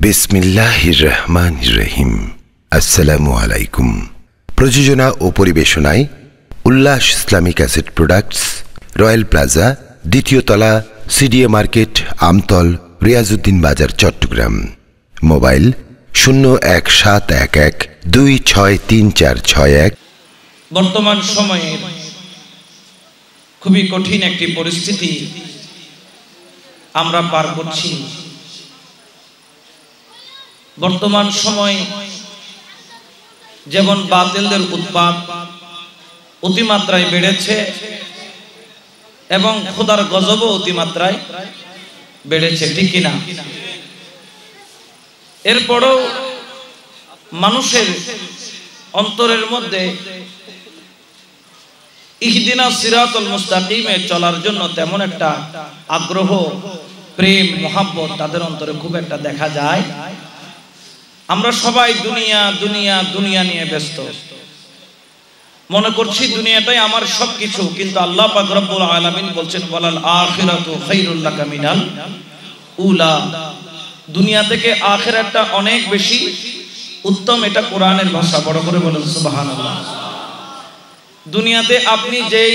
বিসমিল্লাহির রহমানির রহিম। আসসালামু আলাইকুম। প্রযোজনা ও পরিবেশনায় Ullash Islamic Asset Products, Royal Plaza, দ্বিতীয় তলা, সিডিএ মার্কেট, আমতল, রিয়াজউদ্দিন বাজার, চট্টগ্রাম। মোবাইল 017112634661। বর্তমান সময়ে খুবই কঠিন একটি পরিস্থিতি আমরা পার করছি। বর্তমান সময় যেমন বাতিলদের উৎপাত অতিমাত্রায় বেড়েছে এবং খোদার গজবও অতিমাত্রায় বেড়েছে, ঠিক কিনা? এরপরও মানুষের অন্তরের মধ্যে ইহদিনাস সিরাতুল মুস্তাকিমে চলার জন্য তেমন একটা আগ্রহ, প্রেম, মহাব্বত তাদের অন্তরে খুব একটা দেখা যায়। আমরা সবাই দুনিয়া দুনিয়া দুনিয়া নিয়ে ব্যস্ত, মনে করছি দুনিয়াটাই আমার সবকিছু, কিন্তু আল্লাহ পাক রব্বুল আলামিন বলছেন ওয়ালাল আখিরাতু খায়রুল লাকা মিনাল উলা। দুনিয়া থেকে আখিরাতটা অনেক বেশি উত্তম, এটা কোরআনের ভাষা। বড় করে বলেন সুবহানাল্লাহ। দুনিয়াতে আপনি যেই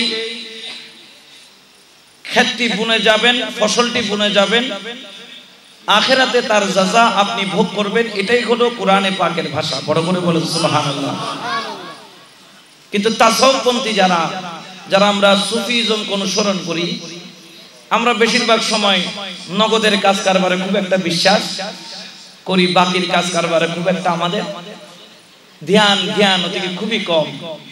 ক্ষেতটি বুনে যাবেন, ফসলটি বুনে যাবেন, আখিরাতে তার জাযা আপনি ভোগ করবেন, এটাই হলো কোরআনে পাকের ভাষা। বড় করে বলেন সুবহানাল্লাহ। কিন্তু তাসাউফপন্থী যারা আমরা সুফিজম অনুসরণ করি, আমরা বেশিরভাগ সময় নগদের কাজ কারবারে খুব একটা বিশ্বাস করি, বাকির কাজ কারবারে খুব একটা আমাদের জ্ঞান ওদিকে খুবই কম।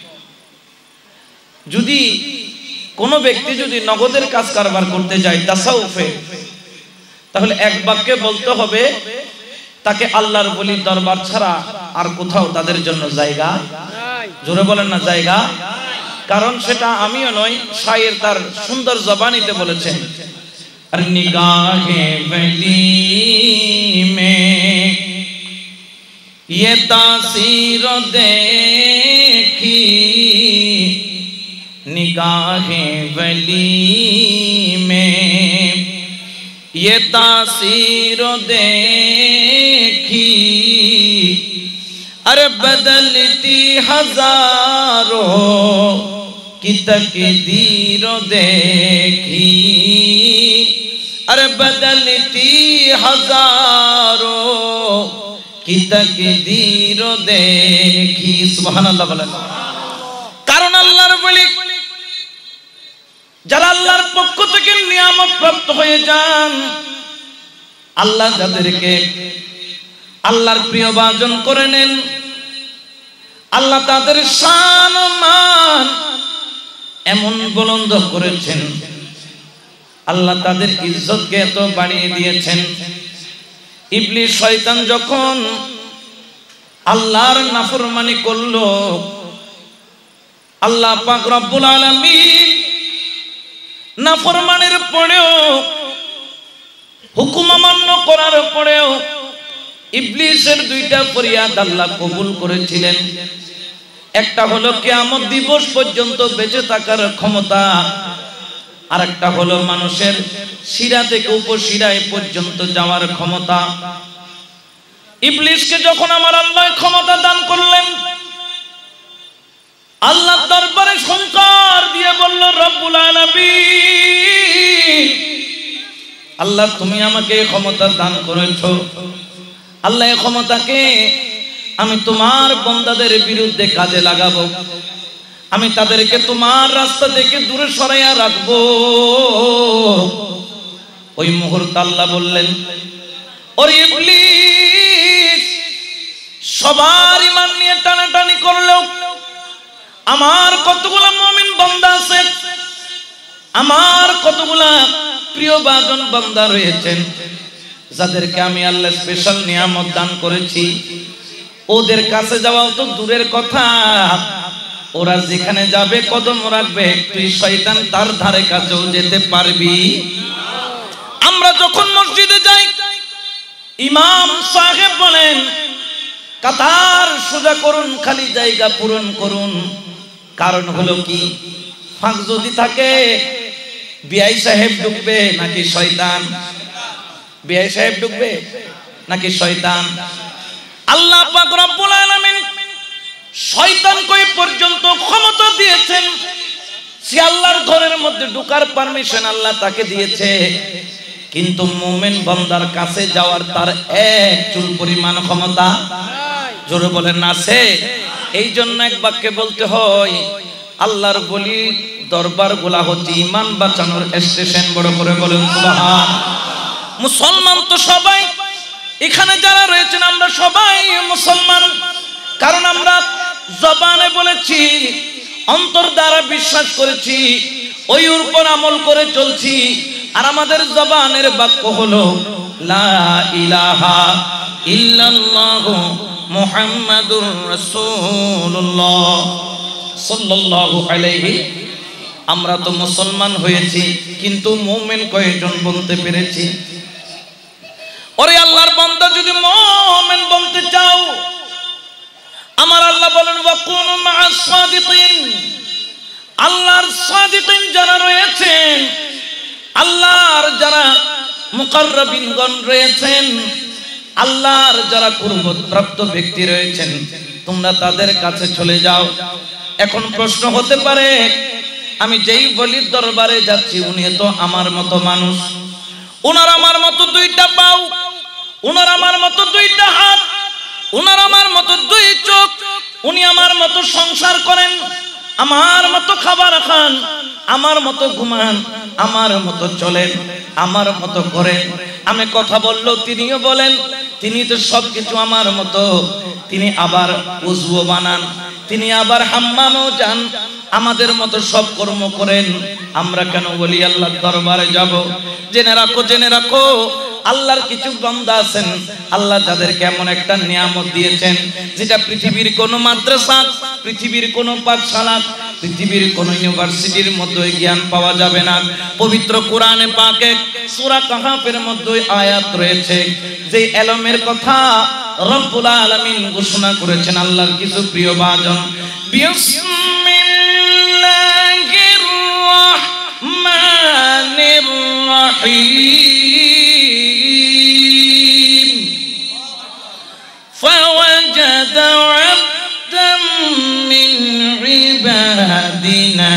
যদি কোনো ব্যক্তি যদি নগদের কাজ কারবার করতে যায় তাসাউফে, তাহলে এক বাক্যে বলতে হবে তাকে আল্লাহর ওলির দরবার ছাড়া আর কোথাও তাদের জন্য জায়গা, জোরে বলেন না, জায়গা। কারণ সেটা আমিও নয়, শায়ের তার সুন্দর জবানিতে বলেছেন, আর নিগাহে ওলি মে ये तासीर देखी निगाहे वली में ये तासीर देखी अरे बदलती हजारों की तकदीर देखी अरे बदलती हजारों की तकदीर देखी। सुबहानाल्लाह বলেন। কারণ আল্লাহর ওলি যারা আল্লাহর পক্ষ থেকে নিয়ামত প্রাপ্ত হয়ে যান, আল্লাহ যাদেরকে আল্লাহর প্রিয় ভাজন করে নেন, আল্লাহ তাদের শান ও মান এমন বুলন্দ করেছেন, আল্লাহ তাদের ইজ্জতকে এত বাড়িয়ে দিয়েছেন। ইবলিস শয়তান যখন আল্লাহর নাফরমানি করলো, আল্লাহ পাক রব্বুল আলামিন নাফরমানির পরেও, হুকুম অমান্য করার পরেও ইবলিসের দুইটা ফরিয়াদ আল্লাহ কবুল করেছিলেন। একটা হলো কিয়ামত দিবস পর্যন্ত বেঁচে থাকার ক্ষমতা, আর একটা হলো মানুষের শিরা থেকে উপশিরায় পর্যন্ত যাওয়ার ক্ষমতা। ইবলিসকে যখন আমার আল্লাহ ক্ষমতা দান করলেন, আল্লাহর দরবারে সংকার দিয়ে বলল, রব্বুল আলামিন, আল্লাহ তুমি আমাকে এই ক্ষমতা দান করেছো, আল্লাহ এই ক্ষমতাকে আমি তোমার বান্দাদের বিরুদ্ধে কাজে লাগাবো, আমি তাদেরকে তোমার রাস্তা থেকে দূরে সরাইয়া রাখবো। ওই মুহূর্তে আল্লাহ বললেন, ওরে ইবলিস, সবার ঈমান নিয়ে টানাটানি করলেও আমার কতগুলা মুমিন বান্দা আছে, আমার কতগুলা প্রিয় ভাজন বান্দা রয়েছেন, যাদেরকে আমি আল্লাহ স্পেশাল নিয়ামত দান করেছি, ওদের কাছে যাওয়াও তো দূরের কথা, ওরা যেখানে যাবে কদম রাখবে, তুই শয়তান তার ধারে কাছেও যেতে পারবি। আমরা যখন মসজিদে যাই, ইমাম সাহেব বলেন কাতার সোজা করুন, খালি জায়গা পূরণ করুন। কারণ হলো কি, ফাঁক যদি থাকে বিআই সাহেব ঢুকবে নাকি শয়তান? বিআই সাহেব ঢুকবে নাকি শয়তান? আল্লাহ পাক রব্বুল আলামিন শয়তানকে পর্যন্ত ক্ষমতা দিয়েছেন, সে আল্লাহর ঘরের মধ্যে ঢোকার পারমিশন আল্লাহ তাকে দিয়েছে, কিন্তু মুমিন বান্দার কাছে যাওয়ার তার এক চুল পরিমাণ ক্ষমতা জোরে বলেন আছে। এই জন্য এক বাক্যে বলতে হয়, আল্লাহর বলি দরবারগুলা হচ্ছে ঈমান বাঁচানোর স্টেশন। বড় করে বলেন সুবহান। মুসলমান তো সবাই, এখানে যারা রয়েছেন আমরা সবাই মুসলমান, কারণ আমরা জবানে বলেছি, অন্তর দ্বারা বিশ্বাস করেছি, ওই উপর আমল করে চলছি। আর আমাদের জবানের বাক্য হলো লা ইলাহা ইল্লাল্লাহু মুহাম্মাদুর রাসূলুল্লাহ সাল্লাল্লাহু আলাইহি। আমরা তো মুসলমান হয়েছি, কিন্তু মুমিন কয়জন বলতে পেরেছি? ওরে আল্লাহর বান্দা, যদি মুমিন বলতে চাও, আমার আল্লাহ বলেন ওয়াকুনু মা'আস সাদিকিন। আল্লাহর সাদিকিন যারা রয়েছেন, আল্লাহর যারা মুকাররাবিনগণ রয়েছেন, আল্লাহর যারা কুরবত প্রাপ্ত ব্যক্তি রয়েছেন, তোমরা তাদের কাছে চলে যাও। এখন প্রশ্ন হতে পারে, আমি যেই বলির দরবারে যাচ্ছি উনি তো আমার মতো মানুষ, ওনার আমার মতো দুইটা পাও, ওনার আমার মতো দুইটা হাত, ওনার আমার মতো দুই চোখ, উনি আমার মতো সংসার করেন, আমার মতো খাবার খান, আমার মতো ঘুমান, আমার মতো চলেন, আমার মতো করেন। আমি কথা বললেও তিনিও বলেন, তিনি তো সবকিছু আমার মতো। তিনি আবার উজু বানান, তিনি আবার হাম্মামও যান, আমাদের মতো সব কর্ম করেন। আমরা কেন বলি আল্লাহর দরবারে যাব? জেনে রাখো, জেনে রাখো, আল্লাহর কিছু বান্দা আছেন, আল্লাহ যাদেরকে এমন একটা নিয়ামত দিয়েছেন, যেটা পৃথিবীর কোনো মাদ্রাসা, পৃথিবীর কোনো পাঠশালা, পৃথিবীর কোনো ইউনিভার্সিটির মধ্যে জ্ঞান পাওয়া যাবে না। পবিত্র কোরআনে পাকে সূরা কাহফের মধ্যে আয়াত রয়েছে, যে এলমের কথা রব্বুল আলামিন ঘোষণা করেছেন। আল্লাহর কিছু প্রিয় বাজন, বিসমিল্লাহির রাহমানির রাহিম। فوجد عبدا من عبادنا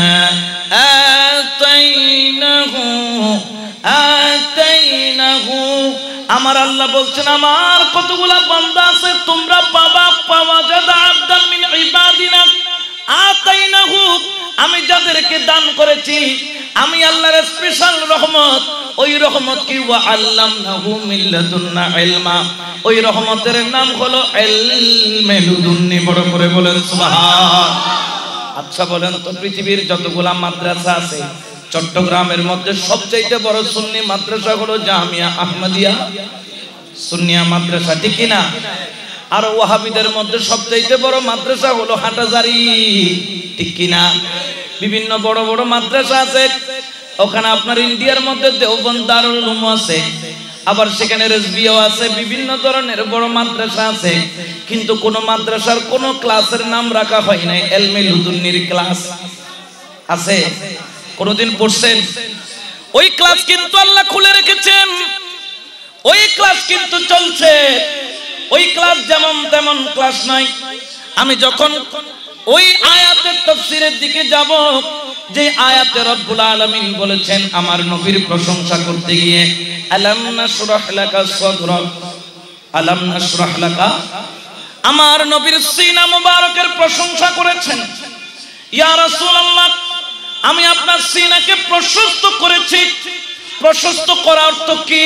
آتيناه আমার আল্লাহ বলছেন, আমার কতগুলা বান্দা আছে, তোমরা পাবা। ফাওয়াজাদা আবদান মিন ইবাদিনা আতাইনাহু, আমি যাদেরকে দান করেছি, আমি আল্লাহর স্পেশাল রহমত, ওই রহমত কি ওয়া আল্লামনাহু মিন লাদুন্না ইলমা, ওই রহমতের নাম হলো ইলমে লুদুন্নি। বড় করে বলেন সুবহান। আচ্ছা বলেন তো, পৃথিবীর যতগুলা মাদ্রাসা আছে, চট্টগ্রামের মধ্যে সবচেয়ে বড় সুন্নি মাদ্রাসা হলো জামিয়া আহমদিয়া সুন্নিয়া মাদ্রাসা, ঠিক কিনা? আর ওয়াহাবিদের মধ্যে সবচেয়ে বড় মাদ্রাসা হলো হাটাজারি, ঠিক কিনা? বিভিন্ন বড় বড় মাদ্রাসা আছে, ওখানে আপনার ইন্ডিয়ার মধ্যে দেওবন্দ দারুল উলুম আছে, আবার সেখানে রেজবিও আছে, বিভিন্ন ধরনের বড় মাদ্রাসা আছে, কিন্তু কোন মাদ্রাসার কোন ক্লাসের নাম রাখা হয় নাই ইলমে লুদুন্নির ক্লাস। আছে? কোনদিন পড়ছেন? ওই ক্লাস কিন্তু আল্লাহ খুলে রেখেছেন, ওই ক্লাস কিন্তু চলছে, ওই ক্লাস যেমন তেমন ক্লাস নাই। আমি যখন ওই আয়াতের তাফসীরের দিকে যাব, যে আয়াতে রব্বুল আলামিন বলেছেন আমার নবীর প্রশংসা করতে গিয়ে, আলাম নাশরাহ লাকা সাদরাক, আলাম নাশরাহ লাকা, আমার নবীর সিনা মুবারকের প্রশংসা করেছেন। ইয়া রাসূলুল্লাহ, আমি আপনার সিনাকে প্রশস্ত করেছি। প্রশস্ত করার অর্থ কি?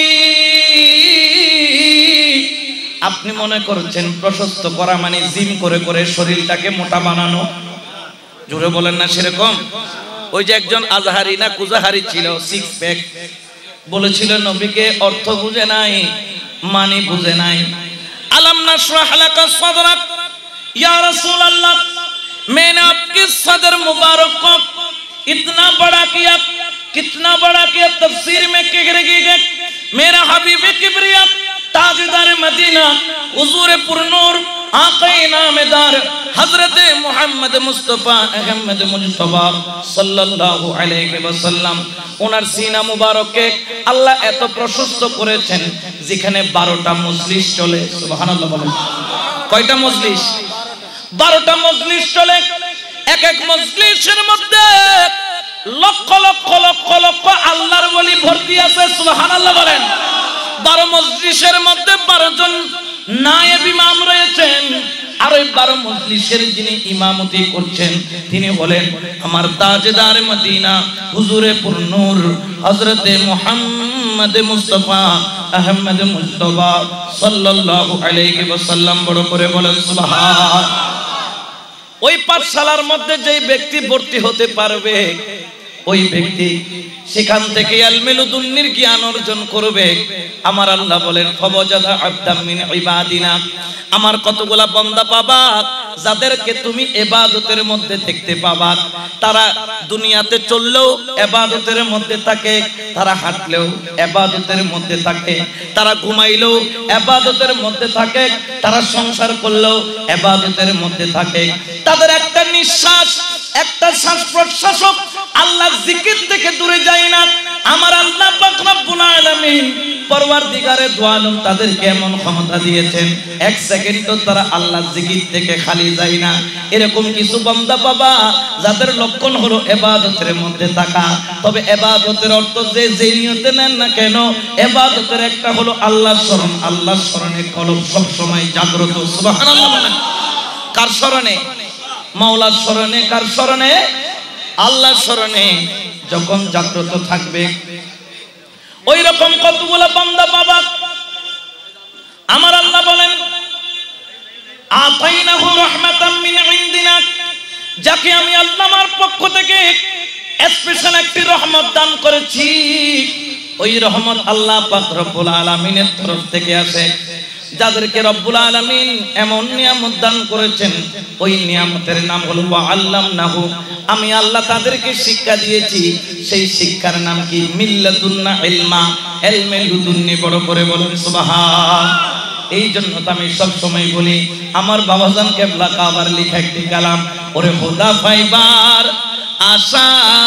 আপনি মনে করছেন প্রশস্ত করা মানে জিম করে করে শরীরটাকে মোটা বানানো? জোরে বলেন না সেরকম। ওই যে একজন আজহারি না কুজাহারি ছিল, সিক্স প্যাক, বলেছিল নবীকে অর্থ বুঝে নাই, মানে বুঝে নাই। আলাম নাশরাহ লাকা সাদরাক या रसूल अल्लाह, मैंने आपके सदर मुबारक को इतना बड़ा किया, कितना बड़ा किया। तफसीर में कह रही है, मेरा हबीब किबरिया ताजदार मदीना हुजूर पुरनूर आक़ाए नामदार हजरत मोहम्मद मुस्तफ़ा अहमद मुजतबा सल्लल्लाहु अलैहि वसल्लम, ওনার সিনা মুবারককে আল্লাহ এত প্রশস্ত করেছেন যেখানে 12টা মজলিস চলে। সুবহানাল্লাহ বলেন। কয়টা মজলিস? 12টা মজলিস চলে। এক এক মজলিসের মধ্যে লক্ষ লক্ষ লক্ষ লক্ষ আল্লাহর ওলি ভর্তি আছে। সুবহানাল্লাহ বলেন। 12 মজলিসের মধ্যে 12 জন নায়েব ইমাম রয়েছেন। আর ওই 12 মজলিসের যিনি ইমামতি করছেন তিনি হলেন আমার তাজদার মদিনা হুজুরে পুরনূর হযরতে মুহাম্মদ মুস্তাফা আহমদ মুজতবা সাল্লাল্লাহু আলাইহি ওয়াসাল্লাম। বড় করে বলেন সুবহান। ওই পাঠশালার মধ্যে যেই ব্যক্তি ভর্তি হতে পারবে ওই ব্যক্তি সেখান থেকে ইলমে লুদুন্নির জ্ঞান অর্জন করবে। আমার আল্লাহ বলেন ফাওয়াজাদা আবদাম মিন ইবাদিনা, আমার কতগুলা বান্দা পাবা যাদেরকে তুমি ইবাদতের মধ্যে দেখতে পাবা। তারা দুনিয়াতে চললেও ইবাদতের মধ্যে থাকে, তারা হাঁটলেও ইবাদতের মধ্যে থাকে, তারা ঘুমাইলেও ইবাদতের মধ্যে থাকে, তারা সংসার করলেও ইবাদতের মধ্যে থাকে। তাদের একটা নিঃশ্বাস, একটা শ্বাস প্রশ্বাসক আল্লাহর জিকির থেকে দূরে যায় না। আমার আল্লাহ পাক রব্বুল আলামিন পরওয়ারদিগারে দু আলম তাদেরকে এমন ক্ষমতা দিয়েছেন এক সেকেন্ডও তারা আল্লাহর জিকির থেকে খালি যায় না। এরকম কিছু বান্দা পাবা যাদের লক্ষণ হলো ইবাদতের মধ্যে থাকা। তবে ইবাদতের অর্থ যে নিয়তে নেন না কেন, ইবাদতের একটা হলো আল্লাহর স্মরণ। আল্লাহর স্মরণে কলব সব সময় জাগ্রত। সুবহানাল্লাহ বলেন। কার স্মরণে? মাওলার স্মরণে। কার স্মরণে? আল্লাহর স্মরণে যখন জাগ্রত থাকবে ওই রকম কতগুলো বান্দা পাবা। আমার আল্লাহ বলেন আতাইনাহু রাহমাতাম মিন ইনদিনা, যাকে আমি আল্লাহ আমার পক্ষ থেকে স্পেশাল একটি রহমত দান করেছি। ওই রহমত আল্লাহ পাক রব্বুল আলামিনের তরফ থেকে আসে। যাদেরকে রব্বুল আলামিন এমন নিয়ামত দান করেছেন ওই নিয়ামতের নাম হলো ওয়া আল্লামনাহু, আমি আল্লাহ তাদেরকে শিক্ষা দিয়েছি। সেই শিক্ষার নাম কি? মিল্লাতুন্না ইলমা, ইলমে লুদুন্নি। বড় করে বলেন সুবহান। এই জন্য তো আমি সব সময় বলি আমার বাবাজান কেবলা কাবার লেখা একটি কালাম, ওরে খোদা পাইবার আশা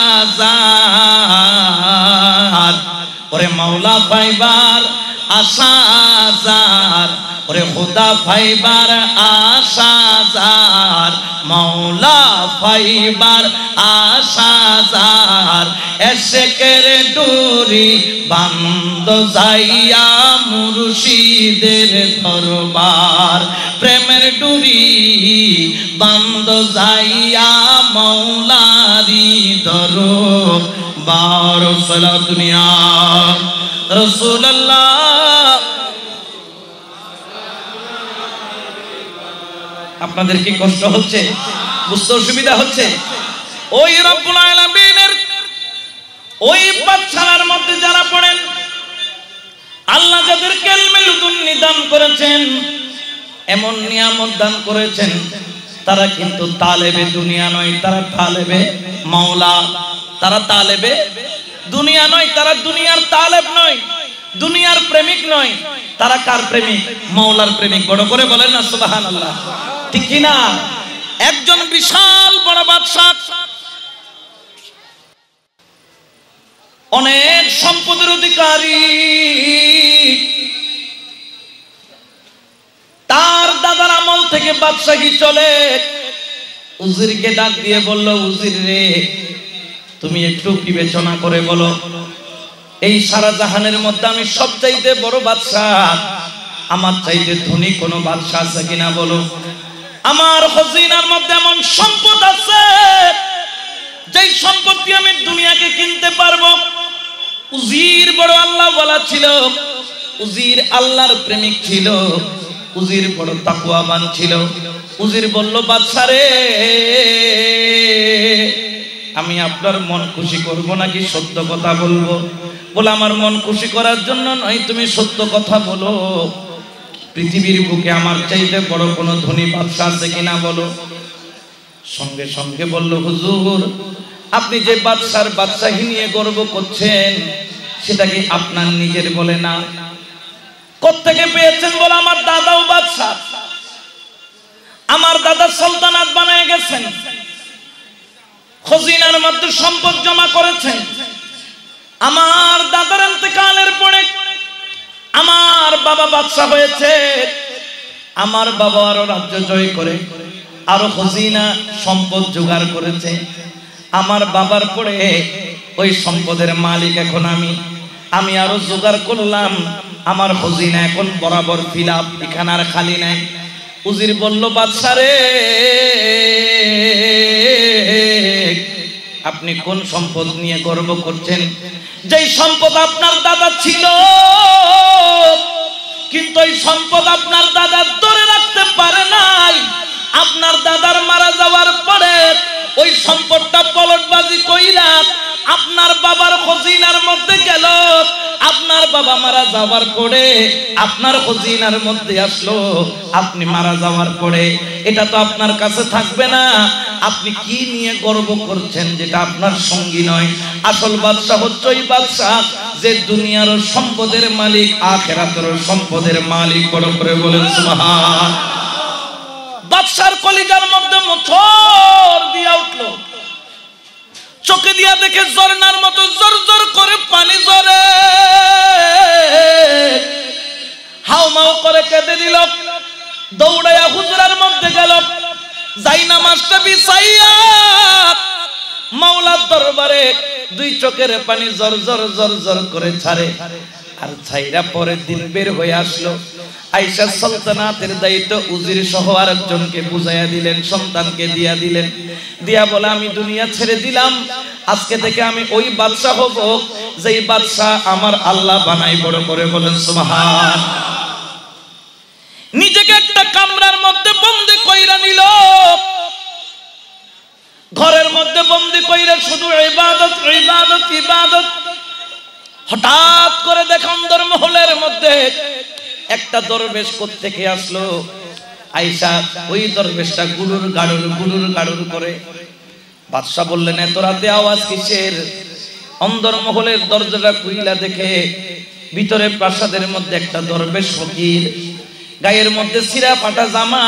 জার, ওরে মাওলা পাইবার আশা জার, ওরে খোদা পাইবার আশা জার, মাওলা পাইবার আশা জার, এশেকের ডুরি বান্দ যাইয়া মুর্শিদের দরবার, প্রেমের ডুরি বান্দ যাইয়া মাওলারি দরবার। সালাতুনিয়া রাসূলুল্লাহ। আপনাদের কি কষ্ট হচ্ছে? বুঝতে অসুবিধা হচ্ছে? ওই রব্বুল আলামিনের ওই পাঠশালার মধ্যে যারা পড়েন আল্লাহ যাদেরকে ইলমে লুদুন্নি দান করেছেন, এমন নিয়ামত দান করেছেন, তারা কিন্তু তালেবে দুনিয়া নয়, তারা তালেবে মাওলা। তারা তালেবে দুনিয়া নয়, তারা দুনিয়ার তালেব নয়, দুনিয়ার প্রেমিক নয়। তারা কার প্রেমিক? মাওলার প্রেমিক। বড় করে বলেন না সুবহানাল্লাহ। ঠিক কি না? একজন বিশাল বড় বাদশা, অনেক সম্পদের অধিকারী, তার দাদার আমল থেকে বাদশাহী চলে। উজিরকে ডাক দিয়ে বলল, উজির রে, তুমি একটু বিবেচনা করে বলো, এই সারা জাহানের মধ্যে আমি সবচাইতে বড় বাদশাহ, আমার চাইতে ধনী কোনো বাদশাহ আছে কিনা বলো। আমার খজিনার মধ্যে এমন সম্পদ আছে যেই সম্পত্তি আমি দুনিয়াকে কিনতে পারবো। উজির বড় আল্লাহওয়ালা ছিল, উজির আল্লাহর প্রেমিক ছিল, উজির বড় তাকওয়াবান ছিল। উজির বলল, বাদশা রে, আমি আপনার মন খুশি করব নাকি সত্য কথা বলবো? বলে, আমার মন খুশি করার জন্য নয়, তুমি সত্য কথা বলো। পৃথিবীর বুকে আমার চাইতে বড় কোনো ধনী বাদশা আছে কিনা বলো। সঙ্গে সঙ্গে বলল, হুজুর, আপনি যে বাদশার বাদশাহী নিয়ে গর্ব করছেন সেটা কি আপনার নিজের বলে না? কোত্থেকে পেয়েছেন? বলে, আমার দাদাও বাদশা, আমার দাদা সুলতানাত বানায় গেছেন, খজিনার মধ্যে সম্পদ জমা করেছেন। আমার দাদার ইন্তেকালের পরে আমার বাবা বাদশা হয়েছে। আমার বাবা আরো রাজ্য জয় করে আরো খজিনা সম্পদ জোগাড় করেছে। আমার বাবার পরে ওই সম্পদের মালিক এখন আমি আরো জোগাড় করলাম। আমার খজিনা এখন বরাবর ফিল আপ, এখানে আর খালি নাই। উজির বলল, বাদশা রে, আপনি কোন সম্পদ নিয়ে গর্ব করছেন? যেই সম্পদ আপনার দাদা ছিল, কিন্তু ওই সম্পদ আপনার দাদা ধরে রাখতে পারে নাই। আপনার দাদার মারা যাওয়ার পরে ওই সম্পদটা পলটবাজি কইরা আপনার বাবার খজিনার মধ্যে গেল। আপনার বাবা মারা যাওয়ার পরে আপনার খজিনার মধ্যে আসলো। আপনি মারা যাওয়ার পরে এটা তো আপনার কাছে থাকবে না। আপনি কি নিয়ে গর্ব করছেন যেটা আপনার সঙ্গী নয়? আসল বাদশা হচ্ছে ওই বাদশা যে দুনিয়ার সম্পদের মালিক, আখিরাতের সম্পদের মালিক। বড় করে বলেন সুবহান। বাদশার কলিজার মধ্যে মোচড় দিয়া উঠলো। চোখে দিয়া দেখে ঝর্ণার মতো জোর জোর করে পানি ঝরে। হাউমাউ করে কেঁদে দিল। দৌড়াইয়া হুজরার মধ্যে গেল। যাই নামাজটা বিছাইয়া মাওলার দরবারে দুই চোখের পানি জর জর জর জর করে ছাড়ে। আর ছাইরা পরের দিন বের হয়ে আসলো। আয়েশা সালতানাতের দায়িত্ব উজির সহ আরেকজনকে বুঝাইয়া দিলেন, সন্তানকে দিয়া দিলেন। দিয়া বলে, আমি দুনিয়া ছেড়ে দিলাম, আজকে থেকে আমি ওই বাদশা হব যেই বাদশা আমার আল্লাহ বানাই। বড় করে বলেন সুবহান। নিজেকে একটা কামরার মধ্যে বন্দি কইরা নিল। ঘরের মধ্যে বন্দি কইরা শুধু ইবাদত ইবাদত ইবাদত। হঠাৎ করে দেখেন অন্দরমহলের মধ্যে একটা দরবেশ কোত্থেকে আসলো। আয়েশা ওই দরবেশটা গুলুর গাড়ুর করে। বাদশা বললেন, এত রাতে আওয়াজ কিসের? অন্দরমহলের দরজাটা খুইলা দেখে ভিতরে প্রাসাদের মধ্যে একটা দরবেশ ফকির, গায়ের মধ্যে ছিঁড়া ফাটা জামা,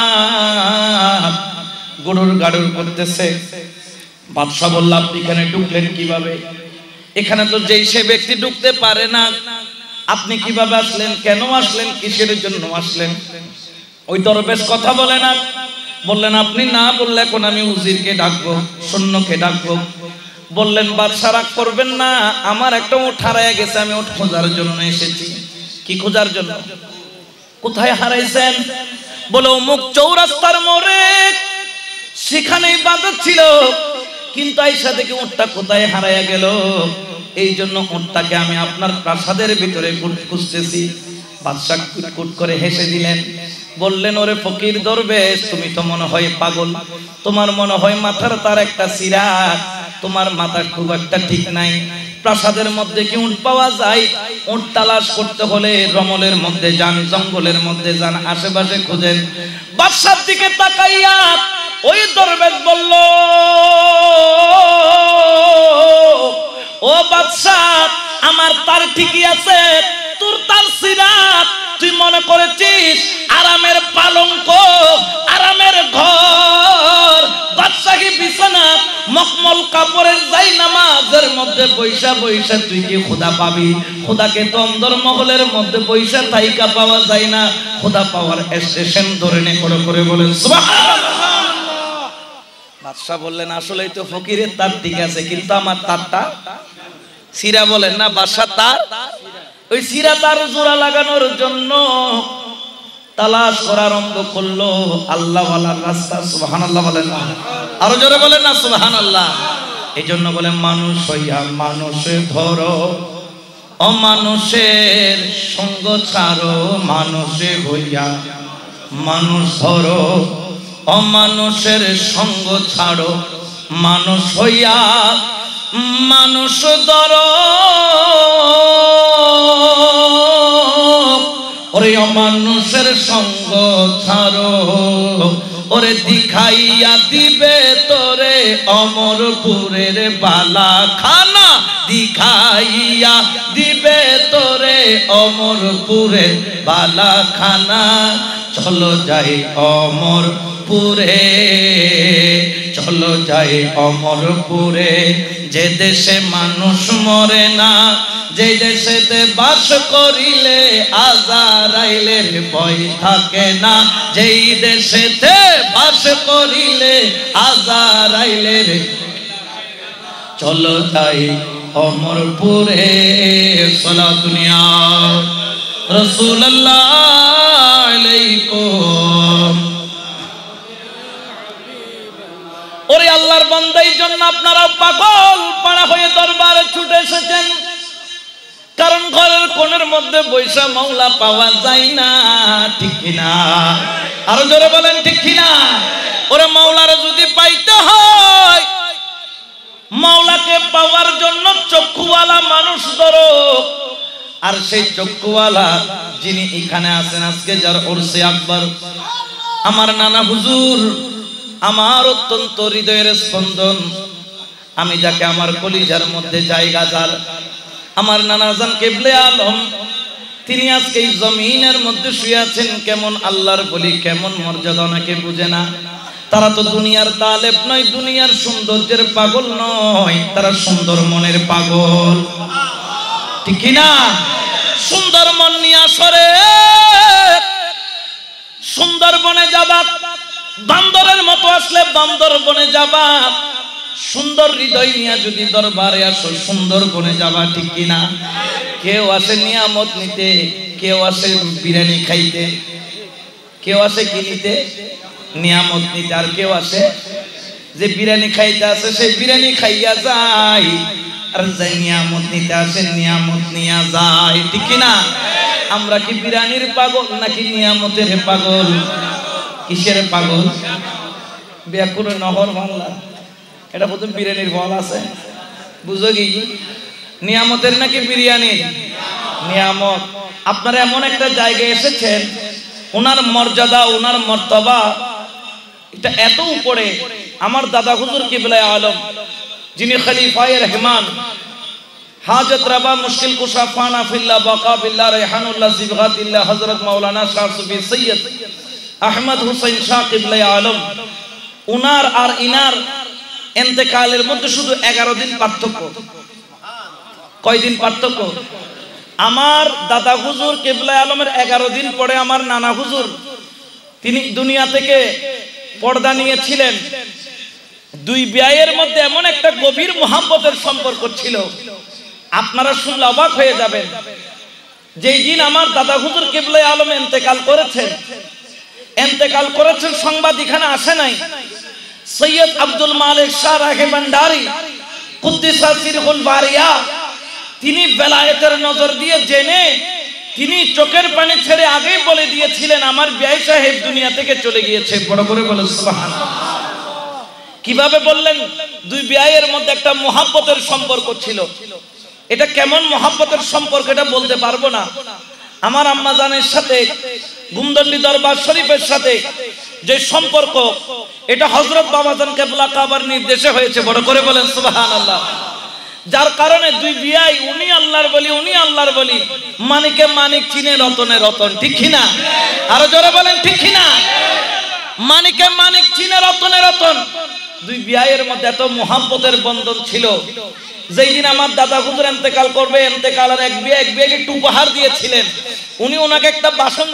গুড়ুর গাড়ুর করতেছে। বাদশা বলল, আপনি এখানে ঢুকলেন কিভাবে? এখানে তো যেই সে ব্যক্তি ঢুকতে পারে না, আপনি কিভাবে আসলেন? কেন আসলেন? কিসের জন্য আসলেন? ওই দরবেশ কথা বলে না। বললেন, আপনি না বললে এখন আমি উজিরকে ডাকবো, সৈন্যকে ডাকবো। বললেন, বাদশা রাগ করবেন না, আমার একটা উট হারায় গেছে, আমি উট খোঁজার জন্য এসেছি। কি খোঁজার জন্য? কোথায় হারাইছেন? বলে, অমুক চৌরাস্তার মোড়ে, সেখানেই বাঁধা ছিল। কিন্তু আয়েশা দেখে উটটা কোথায় হারাইয়া গেল, এই জন্য উটটাকে আমি আপনার প্রাসাদের ভিতরে খুঁজতেছি। বাদশা কুটকুট করে হেসে দিলেন। বললেন, ওরে ফকির দরবেশ, তুমি তো মনে হয় পাগল, তোমার মনে হয় মাথার তার একটা সিরাত, তোমার মাথা খুব একটা ঠিক নাই। প্রাসাদের মধ্যে কি উট পাওয়া যায়? উট তালাশ করতে হলে রমলের মধ্যে যান, জঙ্গলের মধ্যে যান, আশেপাশে খুঁজেন। বাদশার দিকে তাকাইয়া ওই দরবেশ বলল, ও বাদশা, আমার তার ঠিকই আছে, তোর তার সিরাত। তুই মনে করেছিস আরামের পালঙ্ক, আরামের ঘর, বাদশাহী বিছানা, মখমল কাপড়ের যাই নামাজের মধ্যে বৈশা বৈশা তুই কি খোদা পাবি? খোদাকে তো অন্দরমহলের মধ্যে বৈশা তাইকা পাওয়া যায় না, খোদা পাওয়ার স্টেশন ধরে নে। করে বলেন সুবহানাল্লাহ। বাদশা বললেন, আসলেই তো ফকিরের তার ঠিক আছে, কিন্তু আমার তারটা সিরা। বলেন না, বাদশা তার ওই সিরা তার জোড়া লাগানোর জন্য তালাশ করা আরম্ভ করলো। আল্লাহ ওয়ালার রাস্তা। সুবহানাল্লাহ বলেন না, আরো জোরে বলেন না সুবহানাল্লাহ। এই জন্য বলেন, মানুষ হইয়া মানুষে ধরো, অমানুষের সঙ্গ ছাড়ো, মানুষে হইয়া মানুষ ধরো, অমানুষের সঙ্গ ছাড়ো, মানুষ হইয়া মানুষ ধরো। ওরে অমানুষের সঙ্গ ছাড়ো, ওরে দিখাইয়া দিবে তোরে অমরপুরের বালাখানা, দিখাইয়া দিবে তোরে অমরপুরের বালাখানা। চলো যাই অমর অমরপুরে, চলো যাই অমরপুরে, যে দেশে মানুষ মরে না, যে দেশেতে বাস করিলে আজারাইলের ভয় থাকে না, যেই দেশেতে বাস করিলে আজারাইলের, চলো যাই অমরপুরে। সালাতুনিয়া রাসূলুল্লাহ আলাইকুম। ওরে আল্লাহর বান্দা, এই জন্য আপনারা পাগল পাড়া হয়ে দরবারে ছুটে এসেছেন, কারণ ঘরের কোণের মধ্যে বৈশা মাওলা পাওয়া যায় না, ঠিক কিনা? আরো জোরে বলেন ঠিক কিনা? ওরে মাওলারে যদি পাইতে হয়, মাওলাকে পাওয়ার জন্য চক্ষুওয়ালা মানুষ দরকার। আর সেই চক্ষুওয়ালা যিনি এখানে আছেন আজকে, যার উরসে আকবর, আমার নানা হুজুর, আমার অত্যন্ত হৃদয়ের স্পন্দন, আমি যাকে আমার কলিজার মধ্যে জায়গা যার, আমার নানা জান কেবলে আলম, তিনি আজকে এই জমিনের মধ্যে শুয়ে আছেন। কেমন আল্লাহর বলি, কেমন মর্যাদা, অনেকে বুঝে না। তারা তো দুনিয়ার তালেব নয়, দুনিয়ার সৌন্দর্যের পাগল নয়, তারা সুন্দর মনের পাগল, ঠিক কিনা? সুন্দর মন নিয়ে আসরে সুন্দরবনে যাবা, বান্দরের মতো আসলে বান্দরবনে যাবা। সুন্দর হৃদয় নিয়ে যদি দরবারে আসো, সুন্দরবনে যাবা, ঠিক কিনা? কেউ আসে নিয়ামত নিতে, কেউ আসে বিরিয়ানি খাইতে, কেউ আসে কি নিতে? নিয়ামত নিতে। আর কেউ আসে যে বিরিয়ানি খাইতে আসে, সেই বিরিয়ানি খাইয়া যায়, আর যাই নিয়ামত নিতে আসে, নিয়ামত নিয়া যায়, ঠিক কিনা? আমরা কি বিরিয়ানির পাগল নাকি নিয়ামতের পাগল? কিসের পাগল? ব্যাকুরে নহর বাংলা, এটা প্রথম বিরিয়ানির ফল আছে, বুঝো কি? নিয়ামতের নাকি বিরিয়ানির? নিয়ামত। আপনারা এমন একটা জায়গায় এসেছেন, ওনার মর্যাদা, ওনার মর্তবা এটা এত উপরে। আমার দাদা হুজুর কিবলা আলম, যিনি খলিফায়ে রহমান, হাজত রাবা মুশকিল কুশা ফানা ফিল্লাহ বাকা বিল্লাহ রেহানুল্লাহ সিবগাতিল্লাহ হযরত মাওলানা শাহ সুফি সৈয়দ আহমদ হুসাইন শাহ কিবলা আলম, উনার আর ইনার ইন্তেকালের মধ্যে শুধু 11 দিন পার্থক্য। কয়দিন পার্থক্য? আমার দাদা হুজুর কিবলা আলমের 11 দিন পরে আমার নানা হুজুর, তিনি দুনিয়া থেকে পর্দা নিয়েছিলেন। দুই ভাইয়ের মধ্যে এমন একটা গভীর মহব্বতের সম্পর্ক ছিল, আপনারা শুনলে অবাক হয়ে যাবেন। যেই দিন আমার দাদা হুজুর কিবলা আলম ইন্তেকাল করেছেন, সংবাদ এখানে আসে নাই। সৈয়দ আব্দুল মালিক শাহ রাহে ভান্ডারী কুদ্দিসা সিরহুল বারিয়া, তিনি বেলায়েতের নজর দিয়ে জেনে তিনি চোখের পানি ছেড়ে আগেই বলে দিয়েছিলেন, আমার ভাই সাহেব দুনিয়া থেকে চলে গিয়েছে। বড় করে বলেন সুবহানাল্লাহ। কিভাবে বললেন? দুই ভাইয়ের মধ্যে একটা মহব্বতের সম্পর্ক ছিল। এটা কেমন মহব্বতের সম্পর্ক এটা বলতে পারবো না। আমার আম্মা জানের সাথে গুমদন্ডি দরবার শরীফের সাথে যে সম্পর্ক, এটা হযরত বাবাজান কেবলা কাবার নির্দেশে হয়েছে। বড় করে বলেন সুবহানাল্লাহ। যার কারণে দুই বিয়াই, উনি আল্লাহর বলি, উনি আল্লাহর বলি, মানিকে মানিক চিনে রতনে রতন, ঠিক কিনা? আরো জোরে বলেন ঠিক কিনা? মানিকে মানিক চিনে রতনে রতন। দুই বিয়াইয়ের মধ্যে এত মহব্বতের বন্ধন ছিল। যেই দিন আমার দাদা হুজুর ইন্তেকাল করবে, ইন্তেকালের এক বিয়াকে একটু উপহার দিয়েছিলেন। উনি ওনাকে একটা বাসন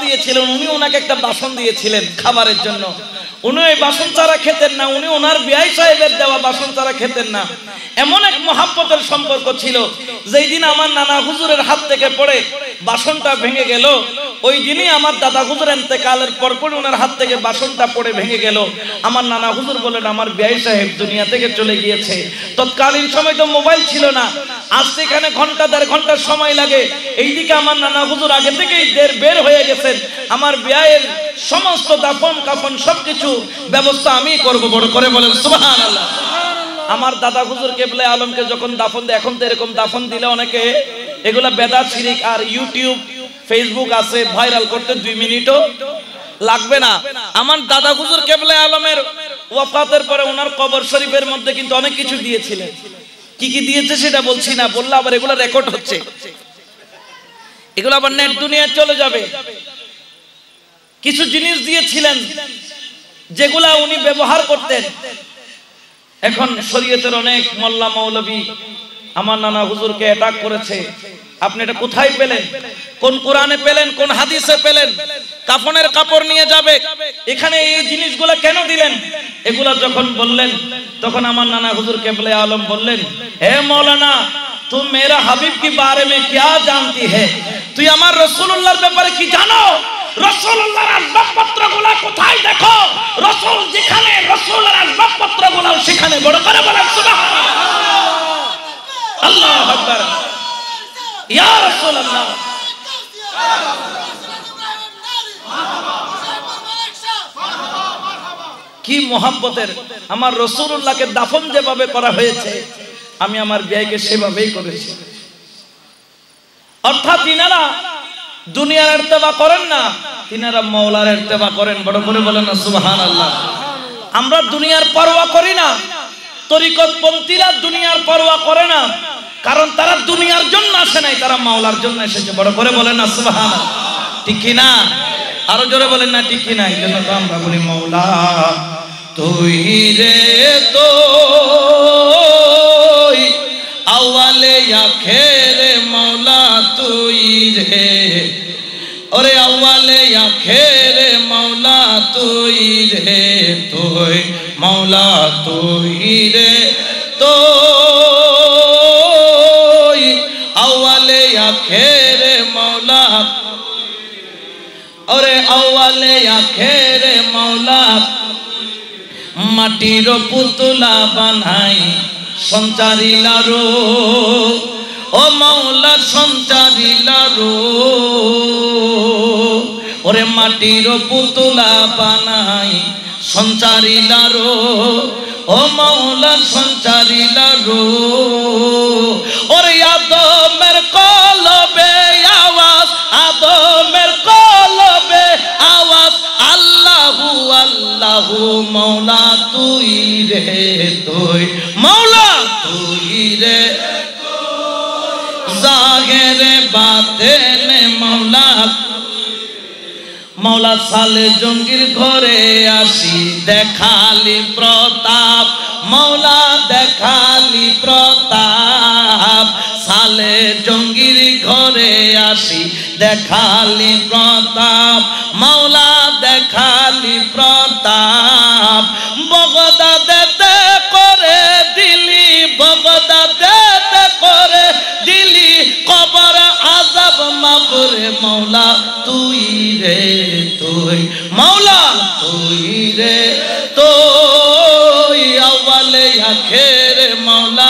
দিয়েছিলেন, খাবারের জন্য। উনি ওই বাসন ছাড়া খেতেন না, উনি ওনার বিয়াই সাহেবের দেওয়া বাসন ছাড়া খেতেন না। এমন এক মহব্বতের সম্পর্ক ছিল। যেই দিন আমার নানা হুজুরের হাত থেকে পড়ে বাসনটা ভেঙে গেল, ওই দিনই আমার দাদা হুজুর ইন্তেকালের পরপর ওনার হাত থেকে বাসনটা পড়ে ভেঙে গেল। আমার নানা হুজুর বলেন, আমার বিয়াই সাহেব দুনিয়া থেকে চলে গিয়েছে। তৎকালীন সময় তো মোবাইল ছিল না, আজ সেখানে ঘন্টা দেড় ঘন্টা সময় লাগে। এইদিকে আমার নানা হুজুর আগে থেকেই বের হয়ে গেছেন, আমার বিয়ায়ের সমস্ত দাফন কাফন সবকিছু ব্যবস্থা আমি করব। বড় করে বলেন সুবহানাল্লাহ। আমার দাদা হুজুর কেবলা আলমকে যখন দাফন দেয়, এখন তো এরকম দাফন দিলে অনেকে এগুলা বেদাত শিরিক, আর ইউটিউব ফেসবুক আছে, ভাইরাল করতে 2 মিনিটও লাগবে না। আমার দাদা হুজুর কেবলা আলমের ওয়াফাতের পরে ওনার কবর শরীফের মধ্যে কিন্তু অনেক কিছু দিয়েছিলেন। কি কি দিয়েছে সেটা বলছি না, বললে আবার এগুলো রেকর্ড হচ্ছে, এগুলো আবার নেট দুনিয়ায় চলে যাবে। কিছু জিনিস দিয়েছিলেন, যেগুলা উনি ব্যবহার করতেন। এখন শরীয়তের অনেক মোল্লা মৌলবী আমার নানা হুজুরকে অ্যাটাক করেছে। আপনি এটা কোথায় পেলেন? কোন কোরআনে পেলেন? কোন হাদিসে পেলেন? কাফনের কাপড় নিয়ে যাবে, এখানে এই জিনিসগুলো কেন দিলেন? এগুলা যখন বললেন তখন আমার নানা হুজুর কেবলে আলম বললেন, হে মৌলানা, তুম মেরা হাবিব কি বারে মে क्या जानती है? তুই আমার রাসূলুল্লাহর ব্যাপারে কি জানো? রাসূলুল্লাহর আসবাবপত্রগুলো কোথায় দেখো? রাসূল যেখানে, রাসূলের আসবাবপত্রগুলো সেখানে। বড় করে বলেন সুবহানাল্লাহ, আল্লাহু আকবার, ইয়া রাসূলুল্লাহ। কি মোহাব্বতের! আমার রাসূলুল্লাহকে দাফন যেভাবে করা হয়েছে আমি আমার বিয়েকে সেভাবেই করেছি। অর্থাৎ তিনারা দুনিয়ার ইর্তেবা করেন না, তিনারা মাওলার ইর্তেবা করেন। বড় করে বলেন না সুবহানাল্লাহ। আমরা দুনিয়ার পরোয়া করি না, তরিকতপন্থীরা দুনিয়ার পরোয়া করে না, কারণ তারা দুনিয়ার জন্য আসে নাই, তারা মাওলার জন্য এসেছে। বড় করে বলেন না সুবহানাল্লাহ, ঠিক কি না? আরো জোরে বলেন না ঠিক কি না? এই জন্য তো আমরা বলি মাওলা তুই রে, তো আওয়ালে আখেরে মাওলা তুই রে, ওরে আওয়ালে আখেরে মাওলা তুই রে, তুই মাওলা তুই রে, তো আওয়ালে আখেরে মাওলা, ওরে আওয়ালে আখেরে মাওলা, মাটির পুতুলা বানাই সঞ্চারিলারো, ও মাওলা সঞ্চারিলারো, ওরে মাটির পুতুলা বানাই সঞ্চারিলারো, ও মাওলা সঞ্চারিলারো, ওরে আদমের কলবে আওয়াজ, আদমের কলবে আওয়াজ, আল্লাহু আল্লাহু মাওলা তুই রে, তুই মাওলা তুই রে, জাহেরে বাতেনে মাওলা, মাওলা সালে জঙ্গির ঘরে আসি দেখালি প্রতাপ, মাওলা দেখালি প্রতাপ, সালে জঙ্গির ঘরে আসি দেখালি প্রতাপ, মাওলা দেখালি প্রতাপ, বগদাদেতে করে দিলি, বগদাদেতে করে দিলি কবর আযাব মাবরে, মাওলা তুই রে, তুই মাওলা তুই রে, তুই আউয়ালে আখেরে মাওলা,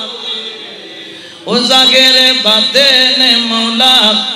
ও জাগেরে বাতেনে মাওলা,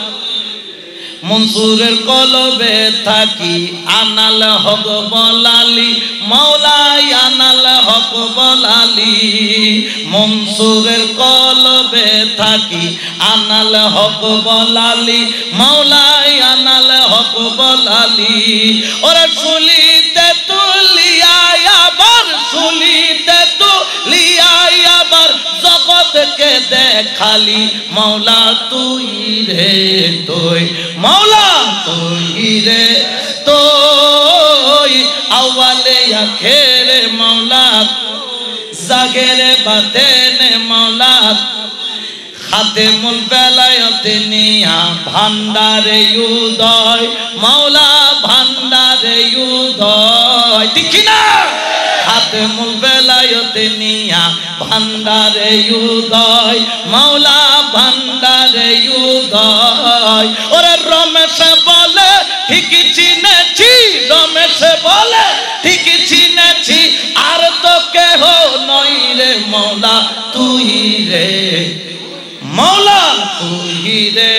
মনসুরের কলবে থাকি আনাল হক বলালি, মাওলা আনাল হক বলালি, মনসুরের কলবে থাকি আনাল হক বলালি, মাওলা আনাল হক বলালি, ওরে শুলিতে তুলিয়া আবার, শুলিতে তুলিয়া আবার জগৎকে দেখালি, মাওলা তুই রে, তুই মাওলা তুই রে, তুই আউয়ালে আখেরে মাওলা, জাগেরে বাতেনে মাওলা, খাতেমুল বেলায়েতে নিয়া ভান্ডারে উদয়, মাওলা ভান্ডারে উদয়, ঠিক কি না? খাতেমুল বেলায়েতে নিয়া ভান্ডারে উদয়, মাওলা ভান্ডারে উদয়, ওরে রমেশ বলে ঠিকই চিনেছি, রমেশ বলে ঠিকই চিনেছি, আর তো কেহ নই রে মাওলা তুই রে, মাওলা তুই রে,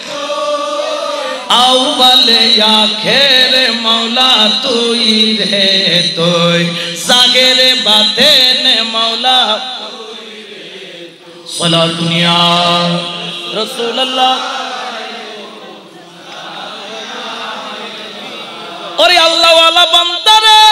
আউয়ালে আখেরে মাওলা তুই রে, তুই জাগেরে বাতেনে মাওলা, সালাতুন ইয়া রাসূলুল্লাহ। ওরে আল্লাহ ওয়ালা বান্দারে,